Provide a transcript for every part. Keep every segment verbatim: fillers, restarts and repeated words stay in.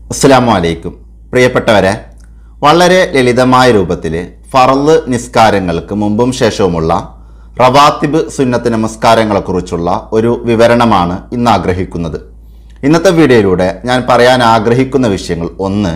അസ്സലാമു അലൈക്കും. പ്രിയപ്പെട്ടവരെ, വളരെ ലളിതമായ രൂപത്തിൽ ഫർള് നിസ്കാരങ്ങൾക്ക് മുമ്പും ശേഷവുമുള്ള റവാത്തിബ് സുന്നത്ത് നമസ്കാരങ്ങളെക്കുറിച്ചുള്ള ഒരു വിവരണമാണ് ഇന്ന് ആഗ്രഹിക്കുന്നത്. ഇന്നത്തെ വീഡിയോയിലൂടെ ഞാൻ പറയാൻ ആഗ്രഹിക്കുന്ന വിഷയങ്ങൾ: ഒന്ന്,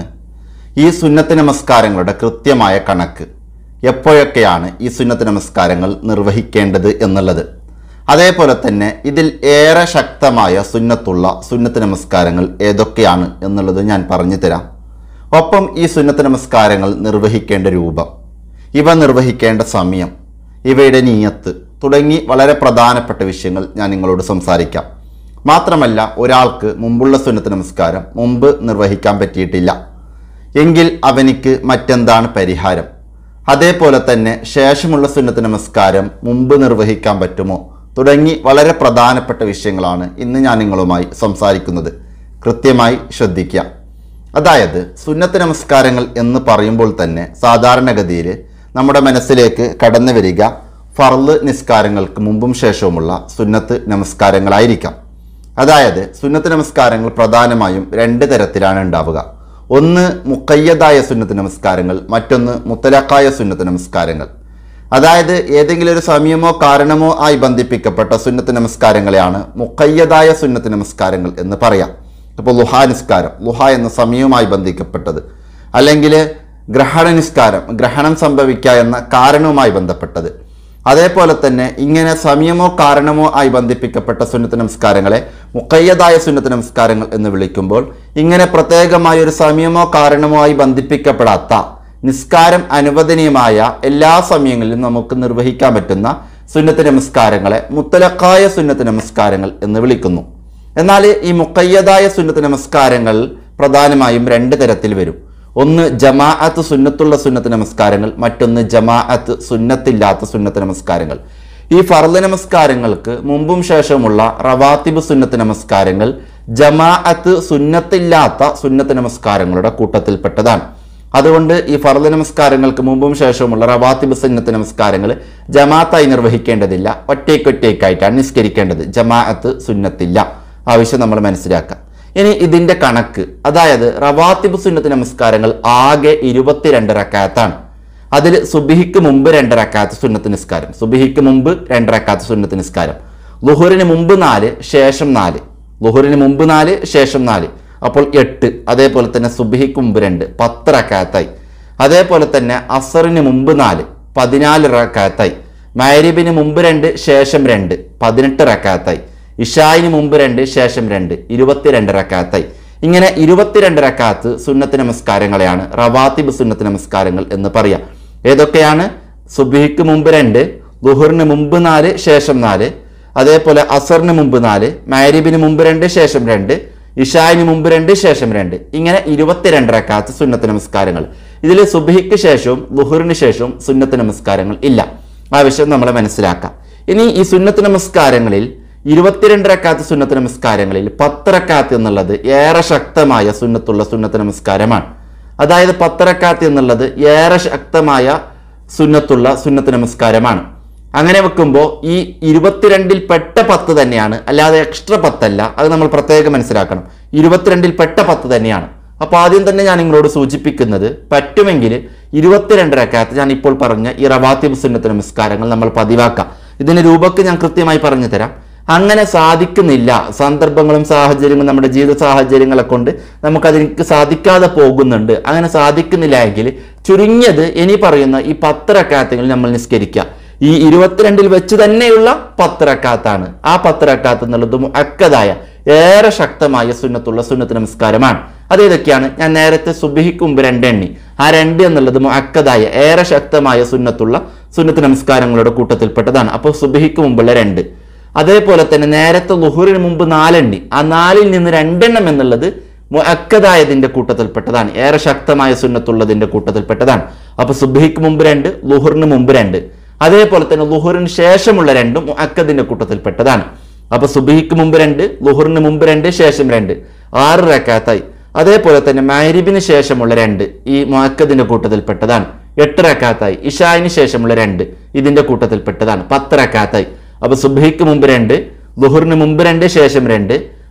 ഈ സുന്നത്ത് നമസ്കാരങ്ങളുടെ കൃത്യമായ കണക്ക്, എപ്പോഴൊക്കെയാണ് ഈ സുന്നത്ത് നമസ്കാരങ്ങൾ നിർവഹിക്കേണ്ടത് എന്നുള്ളത്. അതേപോലെ തന്നെ ഇതിൽ ഏറെ ശക്തമായ സുന്നത്തുള്ള സുന്നത്ത് നമസ്കാരങ്ങൾ ഏതൊക്കെയാണ് എന്നുള്ളത് ഞാൻ പറഞ്ഞു തരാം. ഒപ്പം ഈ സുന്നത്ത് നമസ്കാരങ്ങൾ നിർവഹിക്കേണ്ട രൂപം, ഇവ നിർവഹിക്കേണ്ട സമയം, ഇവയുടെ നിയ്യത്ത് തുടങ്ങി വളരെ പ്രധാനപ്പെട്ട വിഷയങ്ങൾ ഞാൻ നിങ്ങളോട് സംസാരിക്കാം. മാത്രമല്ല, ഒരാൾക്ക് മുമ്പുള്ള സുന്നത്ത് നമസ്കാരം മുമ്പ് നിർവഹിക്കാൻ പറ്റിയിട്ടില്ല എങ്കിൽ അവനിക്ക് മറ്റെന്താണ് പരിഹാരം, അതേപോലെ തന്നെ ശേഷമുള്ള സുന്നത്ത് നമസ്കാരം മുമ്പ് നിർവഹിക്കാൻ പറ്റുമോ തുടങ്ങി വളരെ പ്രധാനപ്പെട്ട വിഷയങ്ങളാണ് ഇന്ന് ഞാൻ നിങ്ങളുമായി സംസാരിക്കുന്നത്. കൃത്യമായി ശ്രദ്ധിക്കുക. അതായത്, സുന്നത്ത് നമസ്കാരങ്ങൾ എന്ന് പറയുമ്പോൾ തന്നെ സാധാരണഗതിയിൽ നമ്മുടെ മനസ്സിലേക്ക് കടന്നു വരിക ഫർള് നിസ്കാരങ്ങൾക്ക് മുമ്പും ശേഷവുമുള്ള സുന്നത്ത് നമസ്കാരങ്ങളായിരിക്കാം. അതായത്, സുന്നത്ത് നമസ്കാരങ്ങൾ പ്രധാനമായും രണ്ട് തരത്തിലാണ് ഉണ്ടാവുക. ഒന്ന് മുഖയ്യദായ സുന്നത്ത് നമസ്കാരങ്ങൾ, മറ്റൊന്ന് മുത്തലഖായ സുന്നത്ത് നമസ്കാരങ്ങൾ. അതായത്, ഏതെങ്കിലും ഒരു സമയമോ കാരണമോ ആയി ബന്ധിപ്പിക്കപ്പെട്ട സുന്നത്ത് നമസ്കാരങ്ങളെയാണ് മുഖയ്യദായ സുന്നത്ത് നമസ്കാരങ്ങൾ എന്ന് പറയാം. ഇപ്പോൾ ലുഹാ നിസ്കാരം, ലുഹ എന്ന സമയവുമായി ബന്ധിക്കപ്പെട്ടത്, അല്ലെങ്കിൽ ഗ്രഹണ നിസ്കാരം, ഗ്രഹണം സംഭവിക്കുക എന്ന കാരണവുമായി ബന്ധപ്പെട്ടത്. അതേപോലെ തന്നെ ഇങ്ങനെ സമയമോ കാരണമോ ആയി ബന്ധിപ്പിക്കപ്പെട്ട സുന്നത്ത് നമസ്കാരങ്ങളെ മുഖയ്യദായ സുന്നത്ത് നമസ്കാരങ്ങൾ എന്ന് വിളിക്കുമ്പോൾ, ഇങ്ങനെ പ്രത്യേകമായ ഒരു സമയമോ കാരണമോ ആയി ബന്ധിപ്പിക്കപ്പെടാത്ത നിസ്കാരം അനുവദനീയമായ എല്ലാ സമയങ്ങളിലും നമുക്ക് നിർവഹിക്കാൻ പറ്റുന്ന സുന്നത്ത് നമസ്കാരങ്ങളെ മുത്തലഖായ സുന്നത്ത് നമസ്കാരങ്ങൾ എന്ന് വിളിക്കുന്നു. എന്നാൽ ഈ മുഖയ്യദായ സുന്നത്ത് നമസ്കാരങ്ങൾ പ്രധാനമായും രണ്ട് തരത്തിൽ വരും. ഒന്ന് ജമാഅത്ത് സുന്നത്തുള്ള സുന്നത്ത് നമസ്കാരങ്ങൾ, മറ്റൊന്ന് ജമാഅത്ത് സുന്നത്തില്ലാത്ത സുന്നത്ത് നമസ്കാരങ്ങൾ. ഈ ഫർള് നമസ്കാരങ്ങൾക്ക് മുമ്പും ശേഷമുള്ള റവാത്തിബ് സുന്നത്ത് നമസ്കാരങ്ങൾ ജമാഅത്ത് സുന്നത്തില്ലാത്ത സുന്നത്ത് നമസ്കാരങ്ങളുടെ കൂട്ടത്തിൽപ്പെട്ടതാണ്. അതുകൊണ്ട് ഈ ഫർള് നമസ്കാരങ്ങൾക്ക് മുമ്പും ശേഷവുമുള്ള റവാത്തിബ് സുന്നത്ത് നമസ്കാരങ്ങൾ ജമാഅത്തായി നിർവഹിക്കേണ്ടതില്ല, ഒറ്റയ്ക്കൊറ്റയ്ക്കായിട്ടാണ് നിസ്കരിക്കേണ്ടത്. ജമാഅത്ത് സുന്നത്തില്ല, ആവശ്യം നമ്മൾ മനസ്സിലാക്കുക. ഇനി ഇതിന്റെ കണക്ക്, അതായത് റവാത്തിബ് സുന്നത്ത് നമസ്കാരങ്ങൾ ആകെ ഇരുപത്തിരണ്ട് റക്അത്താണ്. അതിൽ സുബ്ഹിക്ക് മുമ്പ് രണ്ട് റക്അത്ത് സുന്നത്ത് നിസ്കാരം, സുബ്ഹിക്ക് മുമ്പ് രണ്ട് റക്അത്ത് സുന്നത്ത് നിസ്കാരം, ളുഹറിന് മുമ്പ് നാല്, ശേഷം നാല്, ളുഹറിന് മുമ്പ് നാല്, ശേഷം നാല്, അപ്പോൾ എട്ട്. അതേപോലെ തന്നെ സുബ്ഹിക്ക് മുമ്പ് രണ്ട്, പത്ത് റക്അത്തായി. അതേപോലെ തന്നെ അസറിന് മുമ്പ് നാല്, പതിനാല് റക്അത്തായി. മഗ്രിബിന് മുമ്പ് രണ്ട്, ശേഷം രണ്ട്, പതിനെട്ട് റക്അത്തായി. ഇശായിന് മുമ്പ് രണ്ട്, ശേഷം രണ്ട്, ഇരുപത്തിരണ്ട് റക്അത്തായി. ഇങ്ങനെ ഇരുപത്തിരണ്ട് റക്അത്ത് സുന്നത്ത് നമസ്കാരങ്ങളെയാണ് റവാത്തിബ് സുന്നത്ത് നമസ്കാരങ്ങൾ എന്ന് പറയാം. ഏതൊക്കെയാണ്? സുബ്ഹിക്ക് മുമ്പ് രണ്ട്, ളുഹറിന് മുമ്പ് നാല്, ശേഷം നാല്, അതേപോലെ അസറിന് മുമ്പ് നാല്, മഗ്രിബിന് മുമ്പ് രണ്ട്, ശേഷം രണ്ട്, ഇശായിന് മുമ്പ് രണ്ട്, ശേഷം രണ്ട്, ഇങ്ങനെ ഇരുപത്തിരണ്ട് റക്അത്ത് സുന്നത്ത് നമസ്കാരങ്ങൾ. ഇതിൽ സുബ്ഹിക്ക് ശേഷവും ളുഹറിന് ശേഷവും സുന്നത്ത് നമസ്കാരങ്ങൾ ഇല്ല. ആ വിഷയം നമ്മൾ മനസ്സിലാക്കാം. ഇനി ഈ സുന്നത്ത് നമസ്കാരങ്ങളിൽ ഇരുപത്തിരണ്ട് റക്അത്ത് സുന്നത്ത് നമസ്കാരങ്ങളിൽ പത്ത് റക്അത്ത് എന്നുള്ളത് ഏറെ ശക്തമായ സുന്നത്തുള്ള സുന്നത്ത് നമസ്കാരമാണ്. അതായത് പത്ത് റക്അത്ത് എന്നുള്ളത് ഏറെ ശക്തമായ സുന്നത്തുള്ള സുന്നത്ത് നമസ്കാരമാണ്. അങ്ങനെ വെക്കുമ്പോൾ ഈ ഇരുപത്തിരണ്ടിൽ പെട്ട പത്ത് തന്നെയാണ്, അല്ലാതെ എക്സ്ട്രാ പത്തല്ല. അത് നമ്മൾ പ്രത്യേകം മനസ്സിലാക്കണം. ഇരുപത്തിരണ്ടിൽ പെട്ട പത്ത് തന്നെയാണ്. അപ്പോൾ ആദ്യം തന്നെ ഞാൻ നിങ്ങളോട് സൂചിപ്പിക്കുന്നത്, പറ്റുമെങ്കിൽ ഇരുപത്തിരണ്ട് റക്അത്ത് ഞാൻ ഇപ്പോൾ പറഞ്ഞ ഈ റവാത്തിബ് സുന്നത്ത് നമസ്കാരങ്ങൾ നമ്മൾ പതിവാക്കാം. ഇതിന് രൂപക്ക് ഞാൻ കൃത്യമായി പറഞ്ഞു തരാം. അങ്ങനെ സാധിക്കുന്നില്ല, സന്ദർഭങ്ങളും സാഹചര്യങ്ങളും നമ്മുടെ ജീവിത സാഹചര്യങ്ങളെ കൊണ്ട് നമുക്കതിന് സാധിക്കാതെ പോകുന്നുണ്ട്. അങ്ങനെ സാധിക്കുന്നില്ല എങ്കിൽ ചുരുങ്ങിയത് ഇനി പറയുന്ന ഈ പത്ത് റക്അത്തുകൾ നമ്മൾ നിസ്കരിക്കുക. ഈ ഇരുപത്തിരണ്ടിൽ വെച്ച് തന്നെയുള്ള പത്ത് റക്അത്താണ്. ആ പത്ത് റക്അത്ത് എന്നുള്ളത് മുഅക്കദായ ഏറെ ശക്തമായ സുന്നത്തുള്ള സുന്നത്ത് നമസ്കാരമാണ്. അതേതൊക്കെയാണ്? ഞാൻ നേരത്തെ സുബ്ഹിക്ക് മുമ്പ് രണ്ട് എണ്ണി. ആ രണ്ട് എന്നുള്ളത് മുഅക്കദായ ഏറെ ശക്തമായ സുന്നത്തുള്ള സുന്നത്ത് നമസ്കാരങ്ങളുടെ കൂട്ടത്തിൽപ്പെട്ടതാണ്. അപ്പോൾ സുബ്ഹിക്ക് മുമ്പുള്ള രണ്ട്. അതേപോലെ തന്നെ നേരത്തെ ളുഹറിന് മുമ്പ് നാലെണ്ണി. ആ നാലിൽ നിന്ന് രണ്ടെണ്ണം എന്നുള്ളത് മുഅക്കദായതിന്റെ കൂട്ടത്തിൽപ്പെട്ടതാണ്, ഏറെ ശക്തമായ സുന്നത്തുള്ളതിന്റെ കൂട്ടത്തിൽപ്പെട്ടതാണ്. അപ്പൊ സുബ്ഹിക്ക് മുമ്പ് രണ്ട്, ളുഹറിന് മുമ്പ് രണ്ട്, അതേപോലെ തന്നെ ളുഹറിന് ശേഷമുള്ള രണ്ടും മുഅക്കദിന്റെ കൂട്ടത്തിൽപ്പെട്ടതാണ്. അപ്പൊ സുബ്ഹിക്ക് മുമ്പ് രണ്ട്, ളുഹറിന് മുമ്പ് രണ്ട്, ശേഷം രണ്ട്, ആറ് റക്അത്തായി. അതേപോലെ തന്നെ മഗ്രിബിന് ശേഷമുള്ള രണ്ട് ഈ മുഅക്കദിന്റെ കൂട്ടത്തിൽപ്പെട്ടതാണ്, എട്ട് റക്അത്തായി. ഇശായിന് ശേഷമുള്ള രണ്ട് ഇതിന്റെ കൂട്ടത്തിൽപ്പെട്ടതാണ്, പത്ത് റക്അത്തായി. അപ്പൊ സുബ്ഹിക്ക് മുമ്പ് രണ്ട്, ളുഹറിന് മുമ്പ് രണ്ട്, ശേഷം രണ്ട്,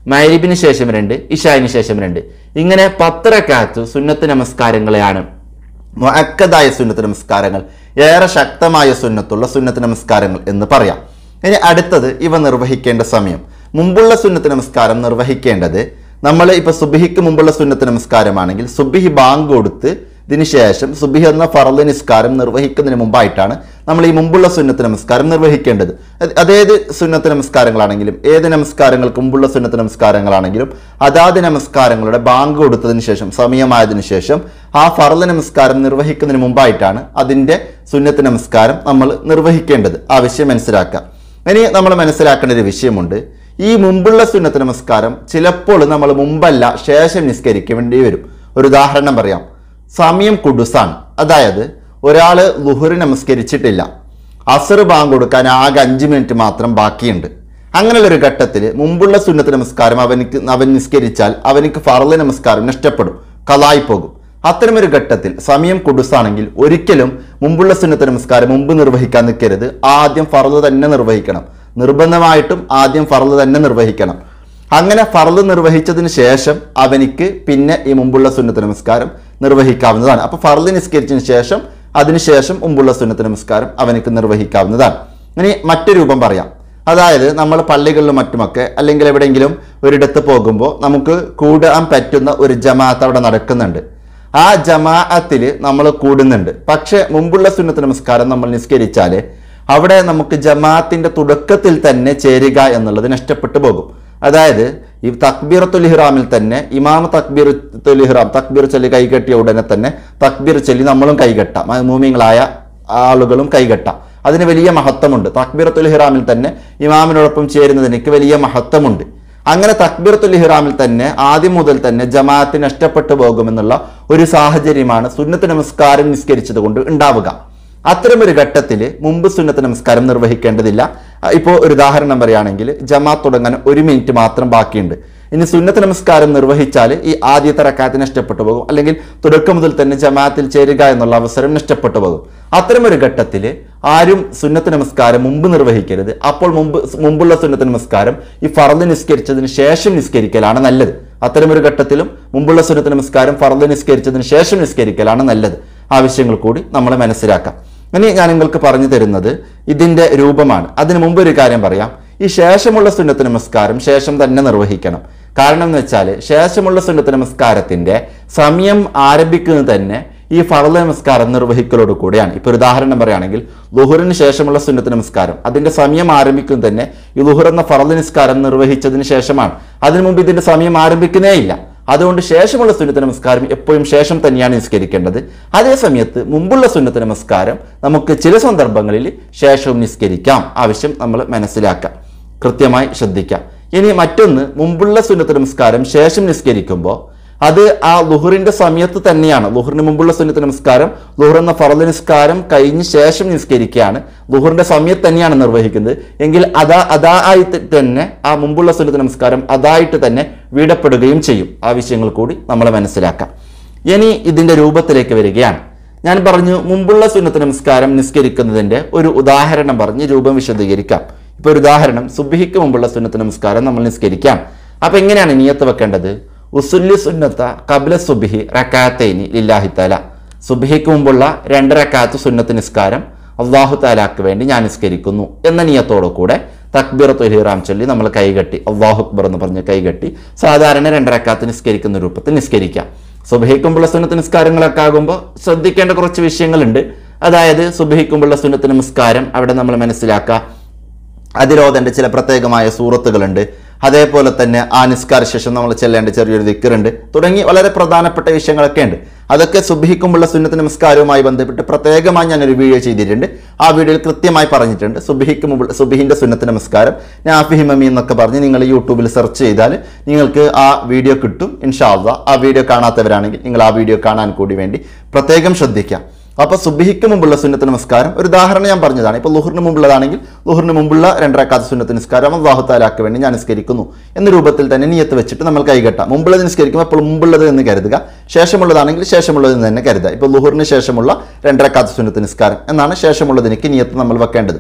മഗ്‌രിബിന് ശേഷം രണ്ട്, ഇശായിന് ശേഷം രണ്ട്. ഇങ്ങനെ പത്ത് റക്അത്ത് സുന്നത്ത് നമസ്കാരങ്ങളെയാണ് മുഅക്കദായ സുന്നത്ത് നമസ്കാരങ്ങൾ, ഏറെ ശക്തമായ സുന്നത്തുള്ള സുന്നത്ത് നമസ്കാരങ്ങൾ എന്ന് പറയാം. ഇനി അടുത്തത് ഇവ നിർവഹിക്കേണ്ട സമയം. മുമ്പുള്ള സുന്നത്ത് നമസ്കാരം നിർവഹിക്കേണ്ടത് നമ്മൾ ഇപ്പോൾ സുബ്ഹിക്ക് മുമ്പുള്ള സുന്നത്ത് നമസ്കാരമാണെങ്കിൽ സുബ്ഹി ബാങ്ക് കൊടുത്ത് ഇതിന് ശേഷം സുബ്ഹി എന്ന ഫർള് നിസ്കാരം നിർവഹിക്കുന്നതിന് മുമ്പായിട്ടാണ് നമ്മൾ ഈ മുമ്പുള്ള സുന്നത്ത് നമസ്കാരം നിർവഹിക്കേണ്ടത്. അതേത് സുന്നത്ത് നമസ്കാരങ്ങളാണെങ്കിലും ഏത് നമസ്കാരങ്ങൾക്ക് മുമ്പുള്ള സുന്നത്ത് നമസ്കാരങ്ങളാണെങ്കിലും അതാത് നമസ്കാരങ്ങളുടെ ബാങ്ക് കൊടുത്തതിന് ശേഷം സമയമായതിനു ശേഷം ആ ഫർള് നമസ്കാരം നിർവഹിക്കുന്നതിന് മുമ്പായിട്ടാണ് അതിൻ്റെ സുന്നത്ത് നമസ്കാരം നമ്മൾ നിർവഹിക്കേണ്ടത്. ആവശ്യം മനസ്സിലാക്കാം. ഇനി നമ്മൾ മനസ്സിലാക്കേണ്ട ഒരു വിഷയമുണ്ട്. ഈ മുമ്പുള്ള സുന്നത്ത് നമസ്കാരം ചിലപ്പോൾ നമ്മൾ മുമ്പല്ല ശേഷം നിസ്കരിക്കേണ്ടി വരും. ഒരു ഉദാഹരണം പറയാം. സമയം കുടുസാണ്, അതായത് ഒരാൾ ളുഹ്ർ നമസ്കരിച്ചിട്ടില്ല, അസർ ബാങ്ക് കൊടുക്കാൻ ആകെ അഞ്ച് മിനിറ്റ് മാത്രം ബാക്കിയുണ്ട്. അങ്ങനെയുള്ളൊരു ഘട്ടത്തിൽ മുമ്പുള്ള സുന്നത്ത് നമസ്കാരം അവനിക്ക് അവൻ നിസ്കരിച്ചാൽ അവനിക്ക് ഫർള് നമസ്കാരം നഷ്ടപ്പെടും, ഖളായി പോകും. അത്തരമൊരു ഘട്ടത്തിൽ സമയം കുടുസാണെങ്കിൽ ഒരിക്കലും മുമ്പുള്ള സുന്നത്ത് നമസ്കാരം മുമ്പ് നിർവഹിക്കാൻ നിൽക്കരുത്. ആദ്യം ഫർള് തന്നെ നിർവഹിക്കണം. നിർബന്ധമായിട്ടും ആദ്യം ഫർള് തന്നെ നിർവഹിക്കണം. അങ്ങനെ ഫർള് നിർവഹിച്ചതിന് ശേഷം അവനിക്ക് പിന്നെ ഈ മുമ്പുള്ള സുന്നത്ത് നമസ്കാരം നിർവഹിക്കാവുന്നതാണ്. അപ്പോൾ ഫർള് നിസ്കരിച്ചതിന് ശേഷം അതിനുശേഷം മുമ്പുള്ള സുന്നത്ത് നമസ്കാരം അവനിക്ക് നിർവഹിക്കാവുന്നതാണ്. ഇനി മറ്റു രൂപം പറയാം. അതായത് നമ്മൾ പള്ളികളിലും മറ്റുമൊക്കെ അല്ലെങ്കിൽ എവിടെയെങ്കിലും ഒരിടത്ത് പോകുമ്പോൾ നമുക്ക് കൂടാൻ പറ്റുന്ന ഒരു ജമാഅത്ത് അവിടെ നടക്കുന്നുണ്ട്. ആ ജമാഅത്തിൽ നമ്മൾ കൂടുന്നുണ്ട്. പക്ഷെ മുമ്പുള്ള സുന്നത്ത് നമസ്കാരം നമ്മൾ നിസ്കരിച്ചാൽ അവിടെ നമുക്ക് ജമാഅത്തിന്റെ തുടക്കത്തിൽ തന്നെ ചേരുക എന്നുള്ളത് നഷ്ടപ്പെട്ടു പോകും. അതായത് ഈ തക്ബീറത്തുൽ ഇഹ്റാമിൽ തന്നെ ഇമാം തക്ബീറത്തുൽ ഇഹ്റാം തക്ബീർ ചൊല്ലി കൈകെട്ടിയ ഉടനെ തന്നെ തക്ബീർ ചൊല്ലി നമ്മളും കൈകെട്ടാം, മുഅ്മിനീങ്ങളായ ആളുകളും കൈകെട്ടാം. അതിന് വലിയ മഹത്വമുണ്ട്. തക്ബീറത്തുൽ ഇഹ്റാമിൽ തന്നെ ഇമാമിനോടൊപ്പം ചേരുന്നതിനേക്ക് വലിയ മഹത്വമുണ്ട്. അങ്ങനെ തക്ബീറത്തുൽ ഇഹ്റാമിൽ തന്നെ ആദ്യം മുതൽ തന്നെ ജമാഅത്ത് നഷ്ടപ്പെട്ടു പോകുമെന്നുള്ള ഒരു സാഹചര്യമാണ് സുന്നത്ത് നമസ്കാരം നിസ്കരിച്ചത് കൊണ്ട് ഉണ്ടാവുക. അത്തരമൊരു ഘട്ടത്തിൽ മുമ്പ് സുന്നത്ത് നമസ്കാരം നിർവഹിക്കേണ്ടതില്ല. ഇപ്പോൾ ഒരു ഉദാഹരണം പറയുകയാണെങ്കിൽ ജമാഅത്ത് തുടങ്ങാൻ ഒരു മിനിറ്റ് മാത്രം ബാക്കിയുണ്ട്. ഇനി സുന്നത്ത് നമസ്കാരം നിർവഹിച്ചാൽ ഈ ആദ്യത്തെ റക്അത്ത് നഷ്ടപ്പെട്ടു പോകും, അല്ലെങ്കിൽ തുടക്കം മുതൽ തന്നെ ജമാഅത്തിൽ ചേരുക എന്നുള്ള അവസരം നഷ്ടപ്പെട്ടു പോകും. അത്തരമൊരു ഘട്ടത്തിൽ ആരും സുന്നത്ത് നമസ്കാരം മുമ്പ് നിർവഹിക്കരുത്. അപ്പോൾ മുമ്പ് മുമ്പുള്ള സുന്നത്ത് നമസ്കാരം ഈ ഫർള് നിസ്കരിച്ചതിന് ശേഷം നിസ്കരിക്കലാണ് നല്ലത്. അത്തരമൊരു ഘട്ടത്തിലും മുമ്പുള്ള സുന്നത്ത് നമസ്കാരം ഫർള് നിസ്കരിച്ചതിന് ശേഷം നിസ്കരിക്കലാണ് നല്ലത്. ആവശ്യങ്ങൾ കൂടി നമ്മൾ മനസ്സിലാക്കാം. ഇനി ഞാൻ നിങ്ങൾക്ക് പറഞ്ഞു തരുന്നത് ഇതിൻ്റെ രൂപമാണ്. അതിനു മുമ്പ് ഒരു കാര്യം പറയാം. ഈ ശേഷമുള്ള സുന്നത്ത് നമസ്കാരം ശേഷം തന്നെ നിർവഹിക്കണം. കാരണം എന്ന് വെച്ചാൽ ശേഷമുള്ള സുന്നത്ത് നമസ്കാരത്തിൻ്റെ സമയം ആരംഭിക്കുന്നത് തന്നെ ഈ ഫർള് നമസ്കാരം നിർവഹിക്കലോട് കൂടെയാണ്. ഇപ്പോൾ ഒരു ഉദാഹരണം പറയുകയാണെങ്കിൽ ളുഹ്റിന് ശേഷമുള്ള സുന്നത്ത് നമസ്കാരം അതിൻ്റെ സമയം ആരംഭിക്കുന്നത് തന്നെ ഈ ളുഹ്ർ എന്ന ഫർള് നിസ്കാരം നിർവഹിച്ചതിന് ശേഷമാണ്. അതിനു മുമ്പ് ഇതിൻ്റെ സമയം ആരംഭിക്കുന്നേ ഇല്ല. അതുകൊണ്ട് ശേഷമുള്ള സുന്നത്ത് നമസ്കാരം എപ്പോഴും ശേഷം തന്നെയാണ് നിസ്കരിക്കേണ്ടത്. അതേ സമയത്ത് മുമ്പുള്ള സുന്നത്ത് നമസ്കാരം നമുക്ക് ചില സന്ദർഭങ്ങളിൽ ശേഷവും നിസ്കരിക്കാം. ആവശ്യം നമ്മൾ മനസ്സിലാക്കാം, കൃത്യമായി ശ്രദ്ധിക്കാം. ഇനി മറ്റൊന്ന്, മുമ്പുള്ള സുന്നത്ത് നമസ്കാരം ശേഷം നിസ്കരിക്കുമ്പോൾ അത് ആ ളുഹ്റിന്റെ സമയത്ത് തന്നെയാണ്. ളുഹ്റിന് മുമ്പുള്ള സുന്നത്ത് നമസ്കാരം ളുഹ്ർ എന്ന ഫർള് നിസ്കാരം കഴിഞ്ഞ് ശേഷം നിസ്കരിക്കുകയാണ്, ളുഹ്റിന്റെ സമയത്ത് തന്നെയാണ് നിർവഹിക്കുന്നത് എങ്കിൽ അതാ അതായിട്ട് തന്നെ ആ മുമ്പുള്ള സുന്നത്ത് നമസ്കാരം അതായിട്ട് തന്നെ വീടപ്പെടുകയും ചെയ്യും. ആ വിഷയങ്ങൾ കൂടി നമ്മൾ മനസ്സിലാക്കാം. ഇനി ഇതിന്റെ രൂപത്തിലേക്ക് വരികയാണ്. ഞാൻ പറഞ്ഞു മുമ്പുള്ള സുന്നത്ത് നമസ്കാരം നിസ്കരിക്കുന്നതിന്റെ ഒരു ഉദാഹരണം പറഞ്ഞ് രൂപം വിശദീകരിക്കാം. ഇപ്പൊ ഒരു ഉദാഹരണം, സുബ്ഹിക്ക് മുമ്പുള്ള സുന്നത്ത് നമസ്കാരം നമ്മൾ നിസ്കരിക്കാം. അപ്പൊ എങ്ങനെയാണ് നിയത്ത് വെക്കേണ്ടത്? ഉസുല്ലി സുന്നത്ത ഖബ്ല സുബ്ഹി റക്അത്തൈനി ലില്ലാഹി തആല. സുബ്ഹിക്ക് മുമ്പുള്ള രണ്ട് റക്അത്ത് സുന്നത്ത് നിസ്കാരം അല്ലാഹു തആലാക്ക് വേണ്ടി ഞാൻ നിസ്കരിക്കുന്നു എന്ന നിയത്തോടു കൂടെ തക്ബീറത്തുൽ ഇഹ്റാം ചൊല്ലി നമ്മൾ കൈകെട്ടി അല്ലാഹു അക്ബർ എന്ന് പറഞ്ഞ് കൈകെട്ടി സാധാരണ രണ്ട് റക്അത്ത് നിസ്കരിക്കുന്ന രൂപത്തിൽ നിസ്കരിക്കാം. സുബ്ഹിക്ക് മുമ്പുള്ള സുന്നത്ത് നിസ്കാരങ്ങളൊക്കെ ആകുമ്പോൾ ശ്രദ്ധിക്കേണ്ട കുറച്ച് വിഷയങ്ങളുണ്ട്. അതായത് സുബ്ഹിക്ക് മുമ്പുള്ള സുന്നത്ത് നമസ്കാരം അവിടെ നമ്മൾ മനസ്സിലാക്കുക, അതിലോതേണ്ട ചില പ്രത്യേകമായ സൂറത്തുകളുണ്ട്. അതേപോലെ തന്നെ ആ നിസ്കാര ശേഷം നമ്മൾ ചെല്ലേണ്ട ചെറിയൊരു ദിക്റുണ്ട്. തുടങ്ങി വളരെ പ്രധാനപ്പെട്ട വിഷയങ്ങളൊക്കെ ഉണ്ട്. അതൊക്കെ സുബ്ഹിക്കുമുള്ള സുന്നത്ത് നമസ്കാരവുമായി ബന്ധപ്പെട്ട് പ്രത്യേകമായി ഞാനൊരു വീഡിയോ ചെയ്തിട്ടുണ്ട്. ആ വീഡിയോയിൽ കൃത്യമായി പറഞ്ഞിട്ടുണ്ട്. സുബ്ഹിക്ക് മുമ്പ് സുബ്ഹിന്റെ സുന്നത്ത് നമസ്കാരം നാഫി ഹിമമി എന്നൊക്കെ പറഞ്ഞ് നിങ്ങൾ യൂട്യൂബിൽ സെർച്ച് ചെയ്താൽ നിങ്ങൾക്ക് ആ വീഡിയോ കിട്ടും. ഇൻഷാ അല്ലാഹ് ആ വീഡിയോ കാണാത്തവരാണെങ്കിൽ നിങ്ങൾ ആ വീഡിയോ കാണാൻ കൂടി വേണ്ടി പ്രത്യേകം ശ്രദ്ധിക്കാം. അപ്പോൾ സുബ്ഹിക്ക് മുമ്പുള്ള സുന്നത്ത് നമസ്കാരം ഒരു ഉദാഹരണം ഞാൻ പറഞ്ഞതാണ്. ഇപ്പോൾ ളുഹ്റിന് മുമ്പുള്ളതാണെങ്കിൽ ളുഹ്റിന് മുമ്പുള്ള രണ്ട് റക്അത്ത് സുന്നത്ത് നിസ്കാരം അല്ലാഹു തആലാക്ക് വേണ്ടി ഞാൻ നിസ്കരിക്കുന്നു എന്ന രൂപത്തിൽ തന്നെ നിയത്ത് വെച്ചിട്ട് നമ്മൾ കൈകെട്ടാം. മുമ്പുള്ളത് നിസ്കരിക്കുമ്പോൾ അപ്പോൾ മുമ്പുള്ളത് എന്ന് കരുതുക, ശേഷമുള്ളതാണെങ്കിൽ ശേഷമുള്ളത് എന്ന് തന്നെ കരുതുക. ഇപ്പോൾ ളുഹ്റിന് ശേഷമുള്ള രണ്ട് റക്അത്ത് സുന്നത്ത് നിസ്കാരം എന്നാണ് ശേഷമുള്ളതിനേക്ക് നിയത്ത് നമ്മൾ വെക്കേണ്ടത്.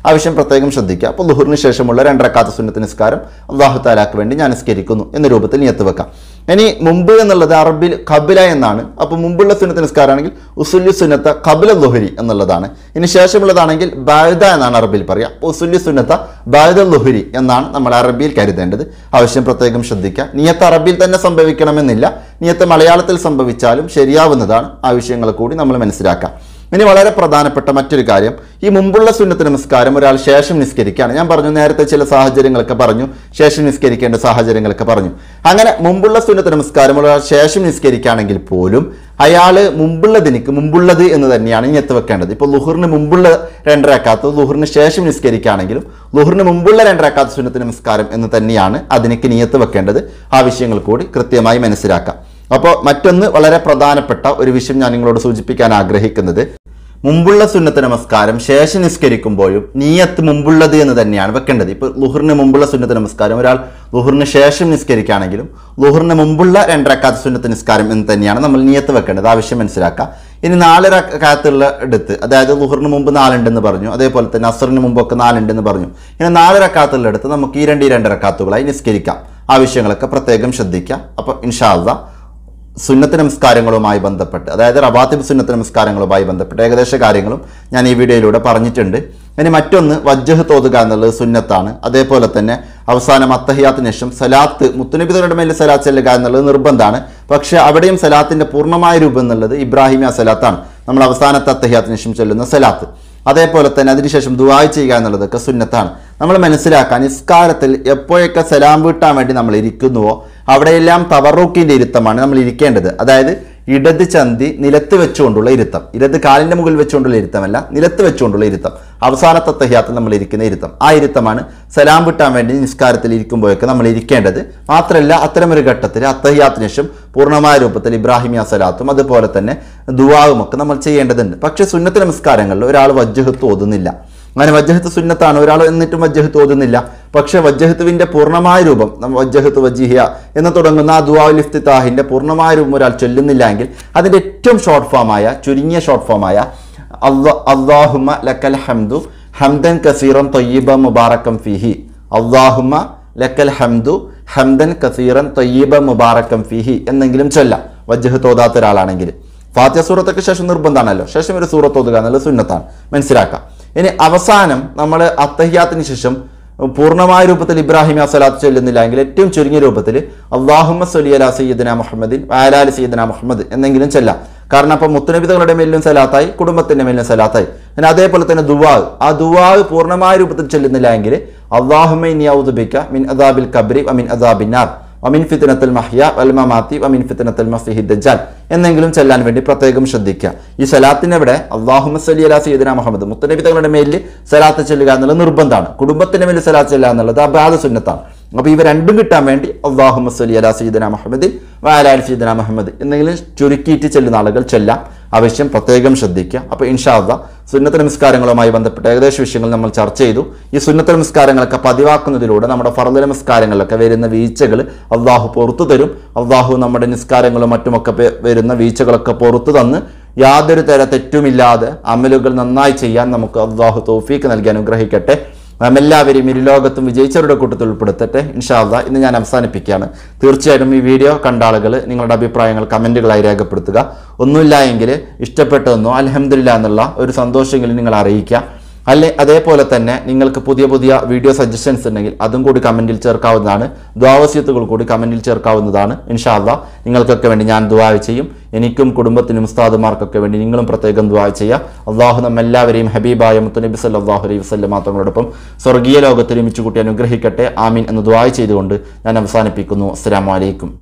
ആവശ്യം പ്രത്യേകം ശ്രദ്ധിക്കുക. അപ്പോൾ ളുഹറിന് ശേഷമുള്ള രണ്ട് റക്അത്ത് സുന്നത്ത് നിസ്കാരം അല്ലാഹു തആലാക്ക് വേണ്ടി ഞാൻ നിസ്കരിക്കുന്നു എന്ന രൂപത്തിൽ നിയത്ത് വെക്കാം. ഇനി മുമ്പ് എന്നുള്ളത് അറബിൽ ഖബല എന്നാണ്. അപ്പോൾ മുമ്പുള്ള സുന്നത്ത് നിസ്കാരമാണെങ്കിൽ ഉസുല്ലി സുന്നത്ത ഖബല ളുഹരി എന്നുള്ളതാണ്. ഇനി ശേഷമുള്ളതാണെങ്കിൽ ബഅദ എന്നാണ് അറബിയിൽ പറയുക. അപ്പോൾ ഉസുല്ലി സുന്നത്ത ബഅദ ളുഹരി എന്നാണ് നമ്മൾ അറബിയിൽ കരുതേണ്ടത്. ആവശ്യം പ്രത്യേകം ശ്രദ്ധിക്കുക. നിയത്ത് അറബിയിൽ തന്നെ സംഭവിക്കണമെന്നില്ല, നിയത്ത് മലയാളത്തിൽ സംഭവിച്ചാലും ശരിയാവുന്നതാണ്. ആവശ്യങ്ങൾ കൂടി നമ്മൾ മനസ്സിലാക്കാം. ഇനി വളരെ പ്രധാനപ്പെട്ട മറ്റൊരു കാര്യം, ഈ മുമ്പുള്ള സുന്നത്ത് നമസ്കാരം ഒരാൾ ശേഷം നിസ്കരിക്കുകയാണ്. ഞാൻ പറഞ്ഞു നേരത്തെ ചില സാഹചര്യങ്ങളൊക്കെ പറഞ്ഞു, ശേഷം നിസ്കരിക്കേണ്ട സാഹചര്യങ്ങളൊക്കെ പറഞ്ഞു. അങ്ങനെ മുമ്പുള്ള സുന്നത്ത് നമസ്കാരം ഒരാൾ ശേഷം നിസ്കരിക്കുകയാണെങ്കിൽ പോലും അയാൾ മുമ്പുള്ളതിനിക്ക് മുമ്പുള്ളത് എന്ന് തന്നെയാണ് നിയത്ത് വെക്കേണ്ടത്. ഇപ്പോൾ ളുഹറിന് മുമ്പുള്ള രണ്ട് റക്അത്ത് ളുഹറിന് ശേഷം നിസ്കരിക്കുകയാണെങ്കിലും ളുഹറിന് മുമ്പുള്ള രണ്ട് റക്അത്ത് സുന്നത്ത് നമസ്കാരം എന്ന് തന്നെയാണ് അതിനിക്ക് നിയത്ത് വെക്കേണ്ടത്. ആവശ്യങ്ങൾ കൂടി കൃത്യമായി മനസ്സിലാക്കാം. അപ്പോൾ മറ്റൊന്ന് വളരെ പ്രധാനപ്പെട്ട ഒരു വിഷയം ഞാൻ നിങ്ങളോട് സൂചിപ്പിക്കാൻ ആഗ്രഹിക്കുന്നത്, മുമ്പുള്ള സുന്നത്ത് നമസ്കാരം ശേഷം നിസ്കരിക്കുമ്പോഴും നിയത്ത് മുമ്പുള്ളത് എന്ന് തന്നെയാണ് വെക്കേണ്ടത്. ഇപ്പോൾ ളുഹറിന് മുമ്പുള്ള സുന്നത്ത് നമസ്കാരം ഒരാൾ ളുഹറിന് ശേഷം നിസ്കരിക്കുകയാണെങ്കിലും ളുഹറിന് മുമ്പുള്ള രണ്ട് റക്അത്ത് സുന്നത്ത് നിസ്കാരം എന്ന് തന്നെയാണ് നമ്മൾ നിയത്ത് വെക്കേണ്ടത്. ആവശ്യം മനസ്സിലാക്കാം. ഇനി നാല് റക്അത്തുള്ള എടുത്ത്, അതായത് ളുഹറിന് മുമ്പ് നാലുണ്ടെന്ന് പറഞ്ഞു, അതേപോലെ തന്നെ അസ്റിന് മുമ്പൊക്കെ നാലുണ്ടെന്ന് പറഞ്ഞു. ഇനി നാല് റക്അത്തുള്ള എടുത്ത് നമുക്ക് ഈ രണ്ട് ഈ രണ്ട് റക്അത്തുകളായി നിസ്കരിക്കാം. ആവശ്യങ്ങളൊക്കെ പ്രത്യേകം ശ്രദ്ധിക്കാം. അപ്പോൾ ഇൻഷാ അല്ലാഹ് സുന്നത്ത് നമസ്കാരങ്ങളുമായി ബന്ധപ്പെട്ട്, അതായത് റവാത്തിബ് സുന്നത്ത് നമസ്കാരങ്ങളുമായി ബന്ധപ്പെട്ട് ഏകദേശ കാര്യങ്ങളും ഞാൻ ഈ വീഡിയോയിലൂടെ പറഞ്ഞിട്ടുണ്ട്. ഇനി മറ്റൊന്ന് വജ്ജഹ് തോതുക എന്നുള്ളത് സുന്നത്താണ്. അതേപോലെ തന്നെ അവസാനം അത്തഹിയാത്തിന് ശേഷം സലാത്ത് മുത്തുനബിയുടെ മേൽ സലാത്ത് ചെല്ലുക എന്നുള്ളത് നിർബന്ധമാണ്. പക്ഷേ അവിടെയും സലാത്തിന്റെ പൂർണ്ണമായ രൂപം എന്നുള്ളത് ഇബ്രാഹിമിയ സലാത്താണ്, നമ്മൾ അവസാനത്തെ അത്തഹിയാത്തിന് ശേഷം ചൊല്ലുന്ന സലാത്ത്. അതേപോലെ തന്നെ അതിനുശേഷം ദുആ ചെയ്യുക എന്നുള്ളതൊക്കെ സുന്നത്താണ്. നമ്മൾ മനസ്സിലാക്കാൻ നിസ്കാരത്തിൽ എപ്പോഴൊക്കെ സലാം വീട്ടാൻ വേണ്ടി നമ്മൾ ഇരിക്കുന്നുവോ അവിടെയെല്ലാം തവറുക്കിൻ്റെ ഇരുത്തമാണ് നമ്മൾ ഇരിക്കേണ്ടത്. അതായത് ഇടത് ചന്തി നിലത്ത് വെച്ചുകൊണ്ടുള്ള ഇരുത്തം, ഇടത് കാലിൻ്റെ മുകളിൽ വെച്ചുകൊണ്ടുള്ള ഇരുത്തമല്ല, നിലത്ത് വെച്ചുകൊണ്ടുള്ള ഇരുത്തം, അവസാനത്തെ തഹിയാത്തിൽ നമ്മൾ ഇരിക്കുന്ന ഇരുത്തം. ആ ഇരുത്തമാണ് സലാം വിട്ടാൻ വേണ്ടി നിസ്കാരത്തിൽ ഇരിക്കുമ്പോഴൊക്കെ നമ്മൾ ഇരിക്കേണ്ടത്. മാത്രമല്ല അത്തരമൊരു ഘട്ടത്തിൽ അത്തഹിയാത്തിന് ശേഷം പൂർണ്ണമായ രൂപത്തിൽ ഇബ്രാഹിമിയ സലാത്തും അതുപോലെ തന്നെ ദുആവും ഒക്കെ നമ്മൾ ചെയ്യേണ്ടതുണ്ട്. പക്ഷേ സുന്നത്ത് നമസ്കാരങ്ങളിൽ ഒരാൾ വജ്ജഹത്ത് ഓതുന്നില്ല. അങ്ങനെ വജ്ജഹത്ത് സുന്നത്താണ്, ഒരാൾ എന്നിട്ടും വജ്ജഹത്ത് ഓതുന്നില്ല. പക്ഷേ വജ്ജഹത്തുവിൻ്റെ പൂർണ്ണമായ രൂപം, വജ്ജഹത്ത് വജിഹിയ എന്ന് തുടങ്ങുന്ന ആ ദുആഉൽ ഇഫ്തിതാഹിൻ്റെ പൂർണ്ണമായ രൂപം ഒരാൾ ചൊല്ലുന്നില്ല എങ്കിൽ അതിൻ്റെ ഏറ്റവും ഷോർട്ട് ഫോമായ, ചുരുങ്ങിയ ഷോർട്ട് ഫോമായ അല്ലാഹുമ്മ ലക്കൽ ഹംദു ഹംദൻ കസീറൻ ത്വയ്യിബ മുബാറകം ഫീഹി, അല്ലാഹുമ്മ ലക്കൽ ഹംദു ഹംദൻ കസീറൻ ത്വയ്യിബ മുബാറകം ഫീഹി എന്നെങ്കിലും ചൊല്ലാം വജ്ജഹത്ത് ഓതാത്ത ഒരാളാണെങ്കിൽ. ഫാത്തിഹ സൂറത്തൊക്കെ ശേഷം നിർബന്ധമാണല്ലോ, ശേഷം ഒരു സൂറത്ത് ഓതുക എന്നുള്ളത് സുന്നത്താണ്, മനസ്സിലാക്കാം. ഇനി അവസാനം നമ്മൾ അത്തഹിയാത്തിന് ശേഷം പൂർണ്ണമായ രൂപത്തിൽ ഇബ്രാഹിമിയ സലാത്ത് ചൊല്ലുന്നില്ല എങ്കിൽ ഏറ്റവും ചുരുങ്ങിയ രൂപത്തിൽ അല്ലാഹുമ്മ സ്വല്ലി അലാ സയ്യിദിന മുഹമ്മദിൻ വഅലാ ആലി സയ്യിദിന മുഹമ്മദ് എന്നെങ്കിലും ചൊല്ലാം. കാരണം അപ്പം മുത്തുനബിതകളുടെ മേലും സലാത്തായി, കുടുംബത്തിന്റെ മേലും സലാത്തായി. പിന്നെ അതേപോലെ തന്നെ ദുആ, ആ ദുആ പൂർണ്ണമായ രൂപത്തിൽ ചൊല്ലുന്നില്ല എങ്കിൽ അല്ലാഹുമ്മ ഇന്നി അഊദു ബിക മിൻ അദാബിൽ ഖബ്രി വമിൻ അദാബിൻ നാർ വമിൻ ഫിത്നത്തുൽ മഹ്യ വൽ മമാത്തി വമിൻ ഫിത്നത്തുൽ മസീഹി ദജ്ജാൽ എന്നെങ്കിലും ചൊല്ലാൻ വേണ്ടി പ്രത്യേകം ശ്രദ്ധിക്കുക. ഈ സലാത്തിനെവിടെ അല്ലാഹുമ്മ സ്വല്ലി അലാ സയ്യിദിന മുഹമ്മദ് മുത്തുനബി തങ്ങളുടെ മേലിൽ സലാത്ത് ചൊല്ലുക എന്നുള്ളത് നിർബന്ധമാണ്. കുടുംബത്തിന്റെ മേലിൽ സലാത്ത് ചൊല്ലുക എന്നുള്ളത് അബാദ സുന്നത്താണ്. അപ്പോൾ ഇവ രണ്ടും കിട്ടാൻ വേണ്ടി അല്ലാഹുമ്മ സ്വല്ലി അലാ സയ്യിദിന മുഹമ്മദിൻ വഅലാ ആലി സയ്യിദിന മുഹമ്മദ് എന്തെങ്കിലും ചുരുക്കിയിട്ട് ചെല്ലുന്ന ആളുകൾ ചൊല്ലാം. ആവശ്യം പ്രത്യേകം ശ്രദ്ധിക്കുക. അപ്പോൾ ഇൻഷാ അല്ലാഹ് സുന്നത്ത് നമസ്കാരങ്ങളുമായി ബന്ധപ്പെട്ട ഏകദേശ വിഷയങ്ങൾ നമ്മൾ ചർച്ച ചെയ്തു. ഈ സുന്നത്ത് നമസ്കാരങ്ങളൊക്കെ പതിവാക്കുന്നതിലൂടെ നമ്മുടെ ഫർദ് നമസ്കാരങ്ങളിലൊക്കെ വരുന്ന വീഴ്ചകൾ അള്ളാഹു പുറത്തു തരും. അള്ളാഹു നമ്മുടെ നിസ്കാരങ്ങളും മറ്റുമൊക്കെ വരുന്ന വീഴ്ചകളൊക്കെ പുറത്തു തന്ന് യാതൊരു തര തെറ്റുമില്ലാതെ അമലുകൾ നന്നായി ചെയ്യാൻ നമുക്ക് അള്ളാഹു തൗഫീക്ക് നൽകി അനുഗ്രഹിക്കട്ടെ. എല്ലാവരെയും ഇരുലോകത്തും വിജയിച്ചവരുടെ കൂട്ടത്തിൽ ഉൾപ്പെടുത്തട്ടെ. ഇൻഷാ അല്ലാഹ് ഇന്ന് ഞാൻ അവസാനിപ്പിക്കുകയാണ്. തീർച്ചയായിട്ടും ഈ വീഡിയോ കണ്ട ആളുകൾ നിങ്ങളുടെ അഭിപ്രായങ്ങൾ കമൻറ്റുകളായി രേഖപ്പെടുത്തുക. ഒന്നുമില്ല എങ്കിൽ ഇഷ്ടപ്പെട്ടതെന്നോ അൽഹംദുലില്ലാ എന്നുള്ള ഒരു സന്തോഷമെങ്കിലും നിങ്ങൾ അറിയിക്കുക. അല്ലെ അതേപോലെ തന്നെ നിങ്ങൾക്ക് പുതിയ പുതിയ വീഡിയോ സജഷൻസ് ഉണ്ടെങ്കിൽ അതും കൂടി കമൻറ്റിൽ ചേർക്കാവുന്നതാണ്. ദുആവസിയത്തുകൾ കൂടി കമൻറ്റിൽ ചേർക്കാവുന്നതാണ്. ഇൻഷാ അല്ലാഹ് നിങ്ങൾക്കൊക്കെ വേണ്ടി ഞാൻ ദുആ ചെയ്യും. എനിക്കും കുടുംബത്തിനും ഉസ്താദുമാർക്കൊക്കെ വേണ്ടി നിങ്ങളും പ്രത്യേകം ദുആ ചെയ്യുക. അള്ളാഹു നമ്മെല്ലാവരെയും ഹബീബായ മുത്തുനബി സല്ലല്ലാഹു അലൈഹി വസല്ലം തങ്ങളോടൊപ്പം സ്വർഗീയ ലോകത്തിൽ ഒരുമിച്ച് കൂട്ടി അനുഗ്രഹിക്കട്ടെ. ആമീൻ എന്ന് ദുആ ചെയ്തുകൊണ്ട് ഞാൻ അവസാനിപ്പിക്കുന്നു. അസ്സലാമു അലൈക്കും.